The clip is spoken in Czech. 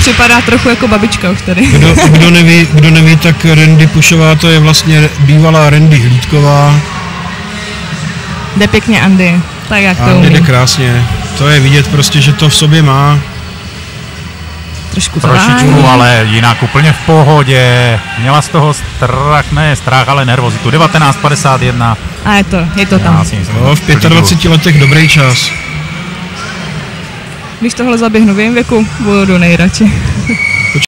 připadá trochu jako babička už tady. Kdo neví, tak Randy Pušová to je vlastně bývalá Randy Hlídková. Jde pěkně Andy, tak jak to umí. Jde krásně, to je vidět prostě, že to v sobě má. Trošičku, ale jinak úplně v pohodě. Měla z toho strach, ale nervozitu. 19:51. A je to tam. V 25 letech dobrý čas. Když tohle zaběhnu v jejím věku, budu nejradši.